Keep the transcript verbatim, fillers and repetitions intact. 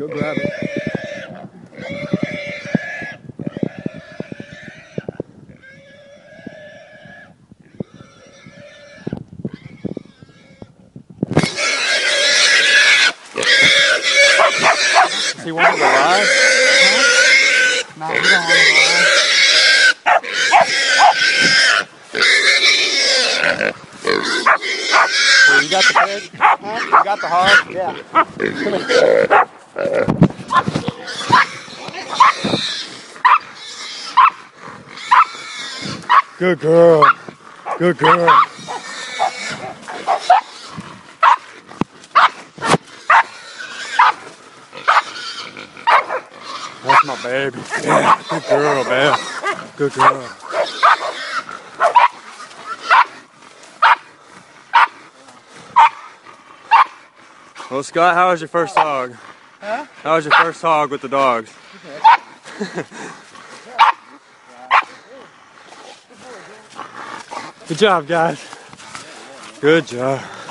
Go grab it. Does he want to go live? Huh? No, he don't want to go live. Well, you got the pig? Huh? You got the hog? Yeah. Come here. Good girl. Good girl. That's my baby. Yeah, good girl, man. Good girl. Well, Scott, how was your first hog? Huh? How was your first hog with the dogs? Good job, guys. Good job.